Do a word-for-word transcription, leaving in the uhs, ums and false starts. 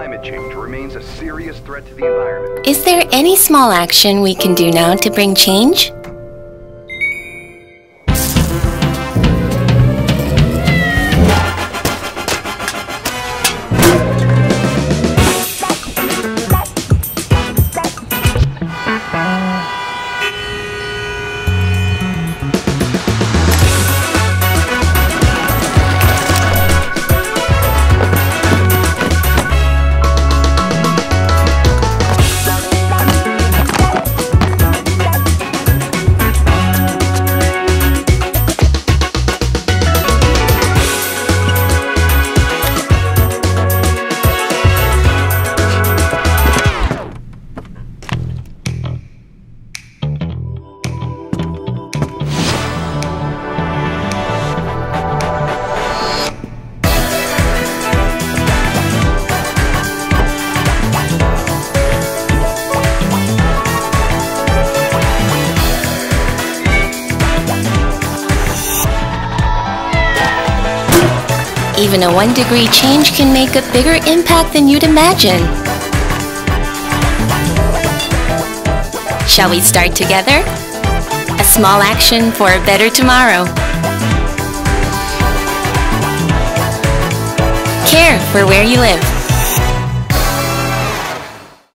Climate change remains a serious threat to the environment. Is there any small action we can do now to bring change? Even a one degree change can make a bigger impact than you'd imagine. Shall we start together? A small action for a better tomorrow. Care for where you live.